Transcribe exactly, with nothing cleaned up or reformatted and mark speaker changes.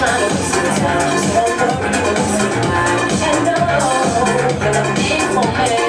Speaker 1: trying to waste your time. Just don't worry, you'll see why. And oh, you're a big for me.